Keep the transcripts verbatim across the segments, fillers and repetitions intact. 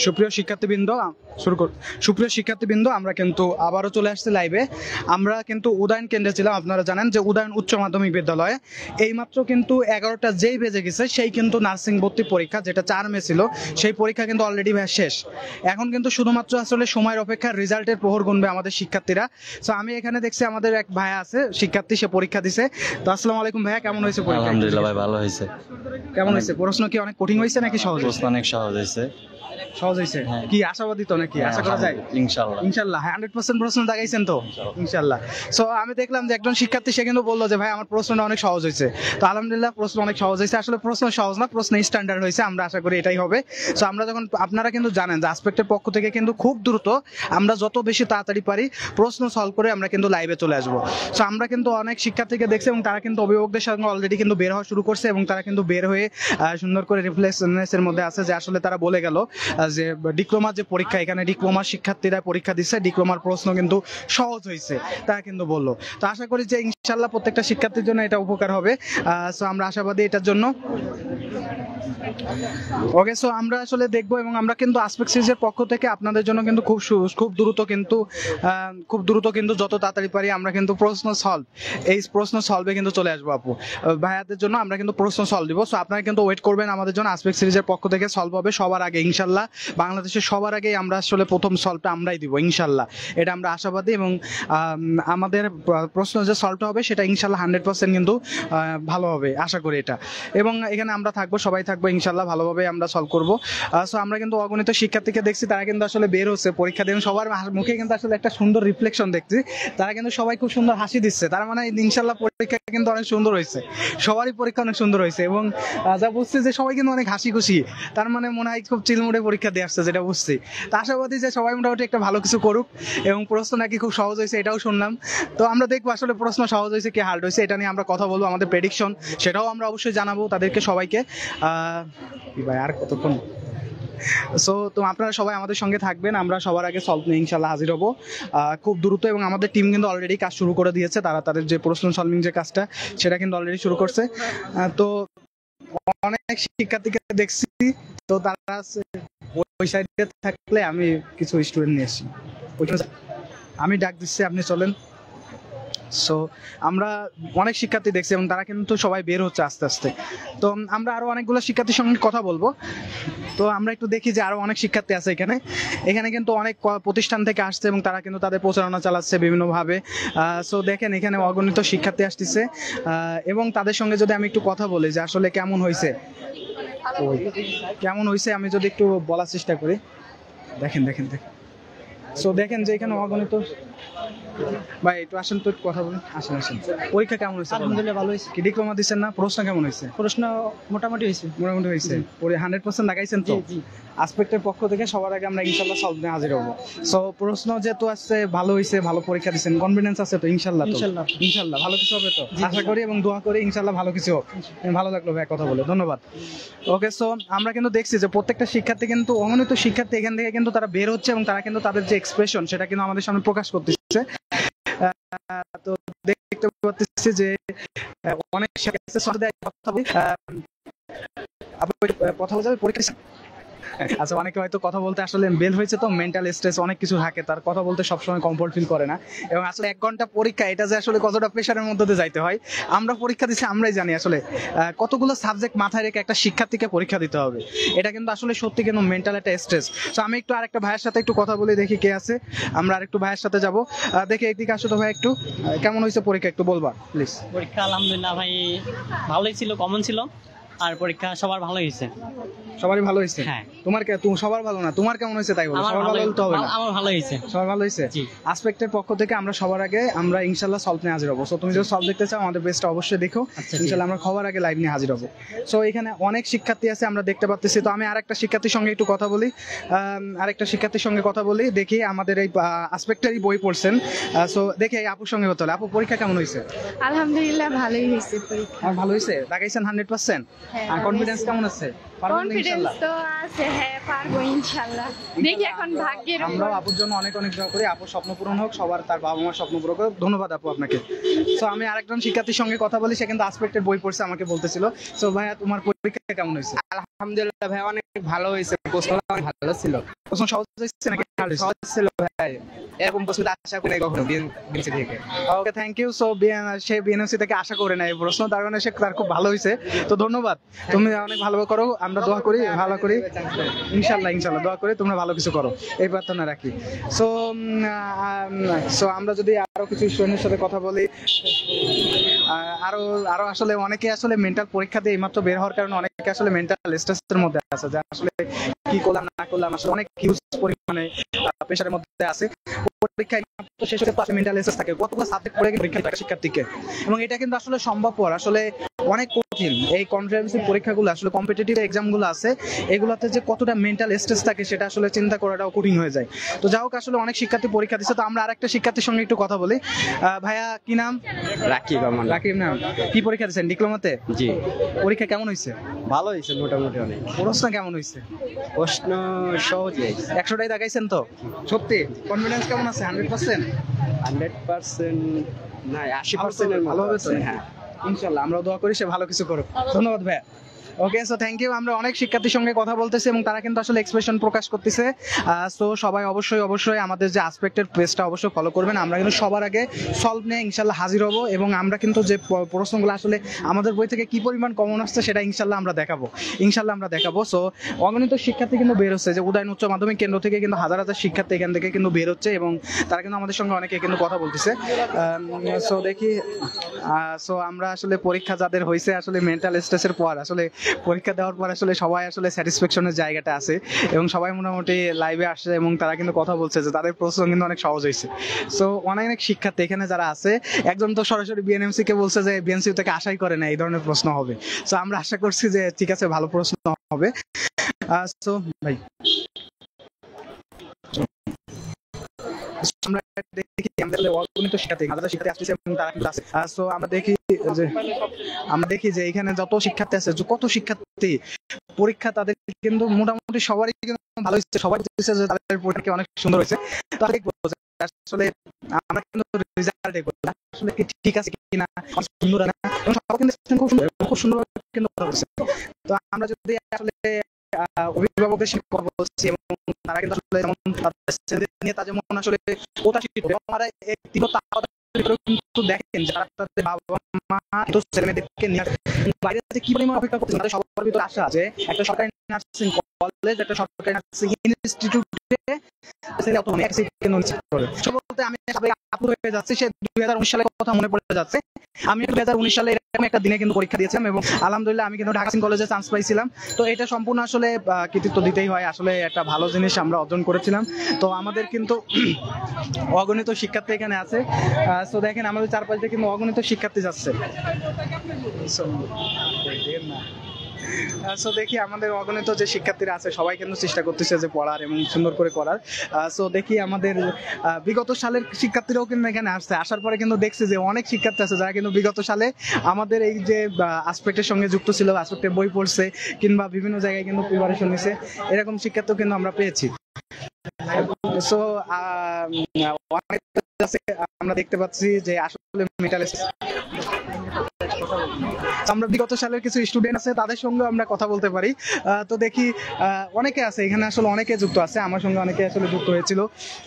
সুপ্রিয় শিক্ষার্থীবৃন্দ শুরু কর সুপ্রিয় শিক্ষার্থীবৃন্দ আমরা কিন্তু আবারও চলে আসছি লাইভে। আমরা কিন্তু উদয়ন কেন্দ্রে ছিলাম, আপনারা জানেন যে উদয়ন উচ্চ মাধ্যমিক বিদ্যালয়ে এইমাত্র কিন্তু এগারোটা যেই বেজে গেছে সেই কিন্তু নার্সিং ভর্তি পরীক্ষা যেটা চার মে ছিল সেই পরীক্ষা কিন্তু অলরেডি শেষ। এখন কিন্তু শুধুমাত্র আসলে সময়ের অপেক্ষা, রেজাল্টের প্রহর গুনবে আমাদের শিক্ষার্থীরা। তো আমি এখানে দেখছি আমাদের এক ভাইয়া আছে শিক্ষার্থী, সে পরীক্ষা দিছে। তো আসসালামু আলাইকুম ভাইয়া, কেমন হয়েছে পরীক্ষা? আলহামদুলিল্লাহ ভাই, ভালো হয়েছে। কেমন হয়েছে? প্রশ্ন কি অনেক কঠিন হয়েছে নাকি সহজ? প্রশ্ন অনেক সহজ হয়েছে। সহজ হয়েছে? কি আশাবাদী তো নাকি? আশা করা যায় ইনশাআল্লাহ। ইনশাআল্লাহ হান্ড্রেড পার্সেন্ট প্রশ্ন দাগাইছেন তো ইনশাআল্লাহ। সো আমি দেখলাম যে একজন শিক্ষার্থী সে কিন্তু বললো যে ভাই আমার প্রশ্নটা অনেক সহজ হয়েছে। তো আলহামদুলিল্লাহ প্রশ্ন অনেক সহজ হয়েছে। আসলে প্রশ্ন সহজ না, প্রশ্ন স্ট্যান্ডার্ড হয়েছে, আমরা আশা করি এটাই হবে। সো আমরা যখন, আপনারা কিন্তু জানেন যে আসপেক্টের পক্ষ থেকে কিন্তু খুব দ্রুত আমরা যত বেশি তাড়াতাড়ি পারি প্রশ্ন সলভ করে আমরা কিন্তু লাইভে চলে আসবো। সো আমরা কিন্তু অনেক শিক্ষার্থীকে দেখছি এবং তারা কিন্তু অভিভাবকদের সঙ্গে অলরেডি কিন্তু বের হওয়া শুরু করছে এবং তারা কিন্তু বের হয়ে সুন্দর করে রিফ্লেক্সনেসের মধ্যে আছে যে আসলে তারা বলে গেল যে ডিপ্লোমার যে পরীক্ষা, এখানে ডিপ্লোমার শিক্ষার্থীরা পরীক্ষা দিচ্ছে, ডিপ্লোমার প্রশ্ন কিন্তু সহজ হয়েছে তারা কিন্তু বললো। তো আশা করি যে ইনশাল্লাহ প্রত্যেকটা শিক্ষার্থীর জন্য এটা উপকার হবে। সো আমরা আশাবাদী এটার জন্য। ওকে, সো আমরা আসলে দেখবো এবং আমরা কিন্তু আসপেক্ট সিরিজের পক্ষ থেকে আপনাদের জন্য কিন্তু খুব খুব দ্রুত কিন্তু খুব দ্রুত কিন্তু যত তাড়াতাড়ি পারি আমরা কিন্তু প্রশ্ন সলভ, এই প্রশ্ন সলভে কিন্তু চলে আসবো আপু ভাইয়াদের জন্য। আমরা কিন্তু প্রশ্ন সলভ দিব। সো আপনারা কিন্তু ওয়েট করবেন আমাদের জন্য। আসপেক্ট সিরিজের পক্ষ থেকে সলভ হবে সবার আগে ইনশাল্লাহ, বাংলাদেশের সবার আগেই আমরা আসলে প্রথম সলভটা আমরাই দিব ইনশাল্লাহ, এটা আমরা আশাবাদী। এবং আমাদের প্রশ্ন যে সলভটা হবে সেটা ইনশাল্লাহ হান্ড্রেড পার্সেন্ট কিন্তু ভালো হবে আশা করি এটা। এবং এখানে আমরা থাকবো, সবাই থাকবো ইনশাল্লাহ, ভালোভাবে আমরা সলভ করবো। সো আমরা কিন্তু অগণিত শিক্ষার্থীকে দেখছি তারা কিন্তু আসলে বের হচ্ছে পরীক্ষা দিয়ে, সবার মুখে কিন্তু আসলে একটা সুন্দর রিফ্লেকশন দেখছি, তারা কিন্তু সবাই খুব সুন্দর হাসি দিচ্ছে। তার মানে ইনশাল্লাহ পরীক্ষা কিন্তু অনেক সুন্দর হয়েছে, সবারই পরীক্ষা অনেক সুন্দর হয়েছে। এবং যা বুঝছি যে সবাই কিন্তু অনেক হাসি খুশি, তার মানে মনে হয় খুব চিলমুড়ে পরীক্ষা দিয়ে আসছে, যেটা বুঝছি। তো আশাবাদী যে সবাই মোটামুটি একটা ভালো কিছু করুক। এবং প্রশ্ন নাকি খুব সহজ হয়েছে এটাও শুনলাম। তো আমরা দেখবো আসলে প্রশ্ন সহজ হয়েছে কি হার্ড হয়েছে, এটা নিয়ে আমরা কথা বলবো, আমাদের প্রেডিকশন সেটাও আমরা অবশ্যই জানাবো তাদেরকে সবাইকে। আহ ভাই আর কতক্ষণ? সো তো আপনারা সবাই আমাদের সঙ্গে থাকবেন, আমরা সবার আগে সলভ নিয়ে ইনশাল্লাহ হাজির হবো খুব দ্রুত। এবং আমাদের টিম কিন্তু অলরেডি কাজ শুরু করে দিয়েছে, তারা তাদের যে প্রশ্ন সলভিং যে কাজটা সেটা কিন্তু অলরেডি শুরু করছে। তো অনেক শিক্ষার্থীকে দেখছি, তো তারা ওই সাইডে থাকলে আমি কিছু স্টুডেন্ট নিয়ে আসি, আমি ডাক দিচ্ছি, আপনি চলেন। সো আমরা অনেক শিক্ষার্থী দেখছি এবং তারা কিন্তু সবাই বের হচ্ছে আস্তে আস্তে। তো আমরা আরো অনেকগুলো শিক্ষার্থীর সঙ্গে কথা বলবো। তো আমরা একটু দেখি যে আরো অনেক শিক্ষার্থী আছে এখানে। এখানে কিন্তু অনেক প্রতিষ্ঠান থেকে আসছে এবং তারা কিন্তু তাদের প্রচারণা চালাচ্ছে বিভিন্নভাবে। সো দেখেন এখানে অগণিত শিক্ষার্থী আসতেছে এবং তাদের সঙ্গে যদি আমি একটু কথা বলি যে আসলে কেমন হয়েছে কেমন হয়েছে আমি যদি একটু বলার চেষ্টা করি। দেখেন দেখেন দেখেন সো দেখেন যে এখানে অগণিত ভাই একটু আসেন তো, কথা বলুন, আসেন আসেন। পরীক্ষা কেমন হয়েছে? আলহামদুলিল্লাহ ভালো হয়েছে। কি ডিপ্লোমা দিচ্ছেন না? প্রশ্ন কেমন হয়েছে? প্রশ্ন মোটামুটি হয়েছে। মোটামুটি হয়েছে। পরে হান্ড্রেড পার্সেন্ট লাগাইছেন তো? আসপেক্টের পক্ষ থেকে সবার আগে আমরা ইনশাল্লাহ সলভ নিয়ে হাজির হবো। সো প্রশ্ন যেহেতু আসছে ভালো হয়েছে, ভালো পরীক্ষা দিচ্ছেন, কনফিডেন্স আছে তো ইনশাল্লাহ? ইনশাল্লাহ ইনশাল্লাহ ভালো কিছু হবে তো আশা করি এবং দোয়া করি ইনশাল্লাহ ভালো কিছু হোক। ভালো লাগলো ভাই কথা বলে, ধন্যবাদ। ওকে, সো আমরা কিন্তু দেখছি যে প্রত্যেকটা শিক্ষার্থী কিন্তু অগণিত শিক্ষার্থী এখান থেকে কিন্তু তারা বের হচ্ছে এবং তারা কিন্তু তাদের যে এক্সপ্রেশন সেটা কিন্তু আমাদের সামনে প্রকাশ করতেছে। তো দেখতে পাচ্ছি যে অনেক কথা কথা বলতে পরীক্ষা। আচ্ছা, অনেকে হয়তো কথা বলতে আসলে বেল হয়েছে তো মেন্টাল স্ট্রেস অনেক কিছু থাকে, তার কথা বলতে সবসময় কমফোর্ট ফিল করে না। এবং আসলে এক ঘন্টা পরীক্ষা, এটা যে আসলে কতটা প্রেশারের মধ্যে দিয়ে যাইতে হয় আমরা পরীক্ষা দিচ্ছি আমরাই জানি আসলে কতগুলো সাবজেক্ট মাথায় রেখে একটা শিক্ষার্থীকে পরীক্ষা দিতে হবে, এটা কিন্তু আসলে সত্যি কিন্তু মেন্টাল একটা স্ট্রেস। তো আমি একটু আরেকটা ভাইয়ের সাথে একটু কথা বলি, দেখি কে আছে। আমরা আরেকটু ভাইয়ের সাথে যাবো, দেখি একদিকে আসো তো ভাই, একটু কেমন হয়েছে পরীক্ষা একটু বলবা প্লিজ। পরীক্ষা আলহামদুলিল্লাহ ভাই ভালোই ছিল, কমন ছিল, আর পরীক্ষা সবার ভালো হয়েছে। সবারই ভালো হয়েছে? হ্যাঁ। তোমার কে তুমি সবার ভালো না, তোমার কেমন হয়েছে তাই বলো? সবার ভালো বলতে হবে না, আমার ভালো হয়েছে। সবার ভালো হয়েছে? জি। আসপেক্টের পক্ষ থেকে আমরা সবার আগে আমরা ইনশাআল্লাহ সলভ নিয়ে হাজির হবো। সো তুমি যদি সলভ দেখতে চাও আমাদের বেস্টটা অবশ্যই দেখো ইনশাআল্লাহ, আমরা সবার আগে লাইভ নিয়ে হাজির হবো। সো এখানে অনেক শিক্ষার্থী আছে আমরা দেখতে পাচ্ছি। তো আমি আরেকটা শিক্ষার্থীর সঙ্গে একটু কথা বলি, আরেকটা শিক্ষার্থীর সঙ্গে কথা বলি, দেখি আমাদের এই আসপেক্টেরই বই পড়ছেন। সো দেখি এই আপুর সঙ্গে হতে হলে, আপু পরীক্ষা কেমন হয়েছে? আলহামদুলিল্লাহ ভালোই হয়েছে পরীক্ষা। ভালো হয়েছে, লাগাইছেন হান্ড্রেড পার্সেন্ট? আর কনফিডেন্স কেমন আছে? পারবেন তো কনফিডেন্স ইনশাল্লাহ? তো আছে, হ্যাঁ পারবো ইনশাল্লাহ। দেখি এখন ভাগ্যের উপর। আমরাও আপুর জন্য অনেক অনেক দোয়া করি, আপুর স্বপ্ন পূরণ হোক, সবার তার বাবা মার স্বপ্ন পূরণ হোক। ধন্যবাদ আপু আপনাকে। সো আমি আরেকজন শিক্ষার্থীর সঙ্গে কথা বলি, সে কিন্তু আসপেক্টের বই পড়ছে, আমাকে বলতেছিল। সো ভাইয়া তোমার পরীক্ষা কেমন হয়েছে? আলহামদুলিল্লাহ ভাই, অনেক ভালো হয়েছে, প্রশ্ন অনেক ভালো ছিল। প্রশ্ন সহজ হয়েছে নাকি hard হয়েছে? সহজ ছিল ভাই, এরকম প্রশ্ন আশা করি নাই কখনো বিএনসি থেকে। Okay, thank you. সো সে বিএনএসসি থেকে আশা করে না এই প্রশ্ন, তার মানে সে তার খুব ভালো হয়েছে। তো ধন্যবাদ, তুমি অনেক ভালো করো, আমরা দোয়া করি ভালো করি, ইনশাল্লাহ ইনশাল্লাহ দোয়া করি তোমরা ভালো কিছু করো, এই প্রার্থনা রাখি। সো সো আমরা যদি আরো কিছু স্টুডেন্টের সাথে কথা বলি, আহ, আরো আরো আসলে অনেকে আসলে মেন্টাল পরীক্ষা দিয়ে এইমাত্র বের হওয়ার কারণে অনেকে আসলে মেন্টাল স্ট্রেসের মধ্যে আছে, যে আসলে কি করলাম না করলাম, আসলে অনেক হিউজ পরিমাণে প্রেশারের মধ্যে আছে। পরীক্ষা এইমাত্র শেষ হতে পারে, মেন্টাল স্ট্রেস থাকে, কতগুলো সাবজেক্ট পড়ে পরীক্ষা থাকে শিক্ষার্থীকে, এবং এটা কিন্তু আসলে সম্ভবপর, আসলে অনেক কঠিন। এই কম্পিটিটিভ পরীক্ষাগুলো আসলে কম্পিটিটিভ এক্সামগুলো আছে, এগুলোতে যে কতটা মেন্টাল স্ট্রেস থাকে সেটা আসলে চিন্তা করাটাও কঠিন হয়ে যায়। তো যাই হোক, আসলে অনেক শিক্ষার্থী পরীক্ষা দিচ্ছে। তো আমরা আরেকটা শিক্ষার্থীর সঙ্গে একটু কথা বলি। আহ, ভাইয়া কি নাম? রাকিব আমার। রাকিব নাম। কি পরীক্ষা দিচ্ছেন? ডিপ্লোমাতে? জি, পরীক্ষা কেমন হয়েছে? ভালো হয়েছে মোটামুটি। অনেক প্রশ্ন কেমন হয়েছে? প্রশ্ন সহজই, একশোটাই দেখাইছেন তো? সত্যি কনফিডেন্স কেমন আছে? Hundred percent? হান্ড্রেড পার্সেন্ট নাই, আশি পার্সেন্টের ভালো হবে তো? হ্যাঁ। ইনশাল্লাহ আমরা দোয়া করি সে ভালো কিছু করুক। ধন্যবাদ ভাইয়া। Okay, so thank you. আমরা অনেক শিক্ষার্থীর সঙ্গে কথা বলতেছি এবং তারা কিন্তু আসলে এক্সপ্রেশন প্রকাশ করতেছে। সো সবাই অবশ্যই অবশ্যই আমাদের যে আসপেক্টের পেজটা অবশ্যই ফলো করবেন। আমরা কিন্তু সবার আগে সলভ নিয়ে ইনশাল্লাহ হাজির হব, এবং আমরা কিন্তু যে প- প্রশ্নগুলো আসলে আমাদের বই থেকে কি পরিমাণ কমন আসছে সেটা ইনশাল্লাহ আমরা দেখাবো, ইনশাল্লাহ আমরা দেখাবো। সো অগণিত শিক্ষার্থী কিন্তু বের হচ্ছে, যে উদয়ন উচ্চ মাধ্যমিক কেন্দ্র থেকে কিন্তু হাজার হাজার শিক্ষার্থী এখান থেকে কিন্তু বের হচ্ছে, এবং তারা কিন্তু আমাদের সঙ্গে অনেকে কিন্তু কথা বলতেছে। সো দেখি, সো আমরা আসলে পরীক্ষা যাদের হয়েছে আসলে মেন্টাল স্ট্রেসের পর আসলে পরীক্ষা দেওয়ার পর আসলে সবাই আসলে স্যাটিসফ্যাকশনের জায়গাটা আছে, এবং সবাই মোটামুটি লাইভে আসছে এবং তারা কিন্তু কথা বলছে যে তাদের প্রশ্ন কিন্তু অনেক সহজ হয়েছে। সো অনেক অনেক শিক্ষার্থী এখানে যারা আছে, একজন তো সরাসরি বিএনএমসি কে বলছে যে বিএনসি থেকে আশাই করে না এই ধরনের প্রশ্ন হবে। সো আমরা আশা করছি যে ঠিক আছে, ভালো প্রশ্ন হবে। সো ভাই আমরা দেখি আমাদের অগণিত শিক্ষার্থী হাজার শিক্ষার্থী আসছে এবং তারা কিন্তু আছে। সো আমরা দেখি যে আমরা দেখি যে এখানে যত শিক্ষার্থী আছে, যে কত শিক্ষার্থী পরীক্ষা, তাদের কিন্তু মোটামুটি সবারই কিন্তু ভালো হয়েছে, সবাই বলছে যে তাদের পরীক্ষা অনেক সুন্দর হয়েছে। তো দেখবো যে আসলে আমরা কিন্তু রেজাল্ট দেখবো আসলে কি ঠিক আছে কিনা, অনেক সুন্দর না, এবং সবাই কিন্তু খুব সুন্দর খুব সুন্দর কিন্তু কথা বলছে। তো আমরা যদি আসলে আহ, অভিভাবকের সঙ্গে কথা বলছি, এবং তারা কিন্তু আসলে যেমন তাদের ছেলেদের নিয়ে তারা যেমন আসলে প্রত্যাশিত, এবং তারা এই তীব্র তাপমাত্রা কিন্তু দেখেন যারা তাদের বাবা মা তো ছেলে মেয়েদেরকে নিয়ে আসে, বাইরে থেকে কি পরিমাণ অপেক্ষা করছে, তাদের সবার ভিতরে আশা আছে একটা সরকারি নার্সিং কলেজ, একটা সরকারি নার্সিং ইনস্টিটিউটে ছেলে অত এক সেকেন্ড নিশ্চিত করে। সব বলতে আমি সবাই আপ্লুত হয়ে যাচ্ছি, সে দুই হাজার উনিশ সালের কথা মনে পড়ে যাচ্ছে। আমি দুই হাজার উনিশ সালে এরকম একটা দিনে কিন্তু পরীক্ষা দিয়েছিলাম, এবং আলহামদুলিল্লাহ আমি কিন্তু ঢাকা সিং কলেজে চান্স পাইছিলাম। তো এটা সম্পূর্ণ আসলে আহ, কৃতিত্ব দিতেই হয়, আসলে একটা ভালো জিনিস আমরা অর্জন করেছিলাম। তো আমাদের কিন্তু অগণিত শিক্ষার্থী এখানে আছে। সো দেখেন আমাদের চারপাশে কিন্তু অগণিত শিক্ষার্থী যাচ্ছে। সো দেখি আমাদের অগণিত যে শিক্ষার্থীরা আছে সবাই কিন্তু চেষ্টা করতেছে যে পড়ার এবং সুন্দর করে করার। সো দেখি আমাদের আহ, বিগত সালের শিক্ষার্থীরাও কিন্তু এখানে আসছে, আসার পরে কিন্তু দেখছি যে অনেক শিক্ষার্থী আছে যারা কিন্তু বিগত সালে আমাদের এই যে আসপেক্টের সঙ্গে যুক্ত ছিল, আসপেক্টের বই পড়ছে কিংবা বিভিন্ন জায়গায় কিন্তু প্রিপারেশন নিছে, এরকম শিক্ষার্থীও কিন্তু আমরা পেয়েছি। সো অনেক আছে, আমরা দেখতে পাচ্ছি যে আসলে মেটাল আমরা বিগত সালের কিছু স্টুডেন্ট আছে তাদের সঙ্গে আমরা কথা বলতে পারি। আহ, তো দেখি আহ, অনেকে আছে এখানে, আসলে অনেকে যুক্ত আছে, আমার সঙ্গে অনেকে আসলে যুক্ত হয়েছিল।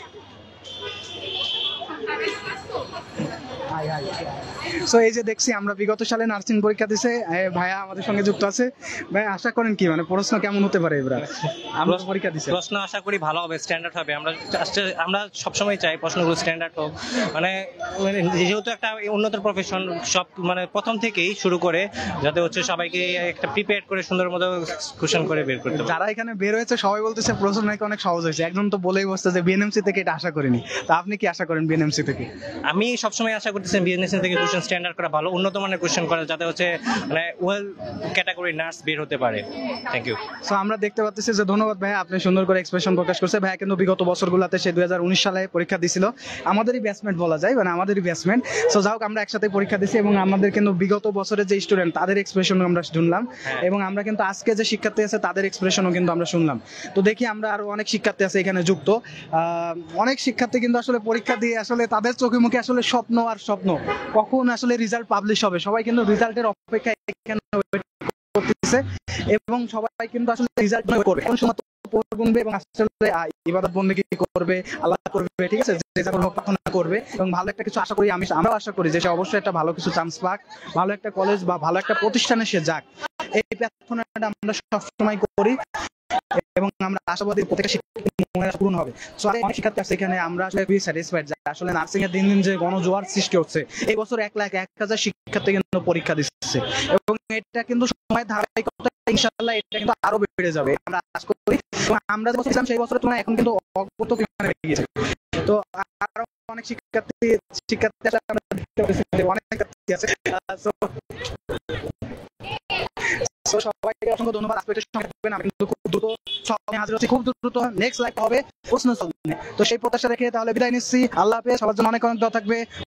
সো এই যে দেখছি আমরা বিগত সালে নার্সিং পরীক্ষা দিছে, এ, ভাইয়া আমাদের সঙ্গে যুক্ত আছে। ভাই আশা করেন কি মানে প্রশ্ন কেমন হতে পারে এবার? আমরা পরীক্ষা দিছে, প্রশ্ন আশা করি ভালো হবে, স্ট্যান্ডার্ড হবে। আমরা চাচ্ছি- আমরা সবসময় চাই প্রশ্নগুলো স্ট্যান্ডার্ড হোক, মানে মানে যেহেতু একটা উন্নত প্রফেশন, সব মানে প্রথম থেকেই শুরু করে যাতে হচ্ছে সবাইকে একটা প্রিপেয়ার করে সুন্দর মতো কোশ্চেন করে বের করতে পারে। যারা এখানে বের হয়েছে সবাই বলতেছে প্রশ্ন নাকি অনেক সহজ হয়েছে, একজন তো বলেই বসছে যে বিএনএমসি থেকে এটা আশা করিনি। তা আপনি কি আশা করেন বিএনএমসি থেকে? আমি সবসময় আশা করতেছি বিএনএস থেকে কোশ্চেন স্ট্যান্ডার্ড করা, ভালো উন্নত মানের কোশ্চেন করা, যাতে হচ্ছে মানে ওয়েল ক্যাটাগরি নার্স বের হতে পারে। Thank you. সো আমরা দেখতে পাচ্ছি যে, ধন্যবাদ ভাইয়া, আপনি সুন্দর করে এক্সপ্রেশন প্রকাশ করছে। ভাইয়া কিন্তু বিগত বছরগুলোতে সে দুই হাজার উনিশ সালে পরীক্ষা দিছিল, আমাদেরই ব্যাচমেট বলা যায়, মানে আমাদেরই ব্যাচমেট। সো যাই হোক, আমরা একসাথে পরীক্ষা দিছি এবং আমাদের কিন্তু বিগত বছরের যে স্টুডেন্ট তাদের এক্সপ্রেশন আমরা শুনলাম, এবং আমরা কিন্তু আজকে যে শিক্ষার্থী আছে তাদের এক্সপ্রেশনও কিন্তু আমরা শুনলাম। তো দেখি আমরা আরো অনেক শিক্ষার্থী আছে এখানে যুক্ত, আহ, অনেক শিক্ষার্থী কিন্তু আসলে পরীক্ষা দিয়ে আসলে তাদের চোখে মুখে আসলে স্বপ্ন আর স্বপ্ন, কখন আসলে রেজাল্ট পাবলিশ হবে, সবাই কিন্তু রেজাল্টের অপেক্ষায় এখানে wait করতেছে, এবং সবাই কিন্তু আসলে রেজাল্ট করবে, কোন সময় গুনবে এবং আসলে ইবাদত বন্দেগী করবে, আল্লাহ করবে, ঠিক আছে, যে যার হক প্রার্থনা করবে এবং ভালো একটা কিছু আশা করি, আমি আমরাও আশা করি যে সে অবশ্যই একটা ভালো কিছু চান্স পাক, ভালো একটা কলেজ বা ভালো একটা প্রতিষ্ঠানে সে যাক, এই প্রার্থনাটা আমরা সবসময় করি এবং আমরা আশাবাদী প্রত্যেকটা শিক্ষার্থীর মনে পূরণ হবে। সো অনেক শিক্ষার্থী আছে এখানে, আমরা আসলে খুবই স্যাটিসফাইড যে আসলে নার্সিং এর দিন দিন যে গণজোয়ার সৃষ্টি হচ্ছে, এই বছর এক লাখ এক হাজার শিক্ষার্থী কিন্তু পরীক্ষা দিচ্ছে এবং এটা কিন্তু সময় ধারাবাহিকতা ইনশাআল্লাহ এটা কিন্তু আরো বেড়ে যাবে আমরা আশা করি। এবং আমরা যে বছর ছিলাম সেই বছরের তুলনায় এখন কিন্তু অগত পরিমাণে বেড়ে গিয়েছে। তো আরো অনেক শিক্ষার্থী শিক্ষার্থী আছে, আমরা দেখতে পাচ্ছি যে অনেক শিক্ষার্থী আছে। সো সো সবাইকে অসংখ্য ধন্যবাদ, আজকের সঙ্গে থাকবেন। আমি কিন্তু খুব দ্রুত সামনে হাজির হচ্ছি, খুব দ্রুত নেক্সট লাইভ হবে প্রশ্ন সলভ নিয়ে। তো সেই প্রত্যাশা রেখে তাহলে বিদায় নিচ্ছি, আল্লাহ হাফেজ, সবার জন্য অনেক অনেক দোয়া থাকবে।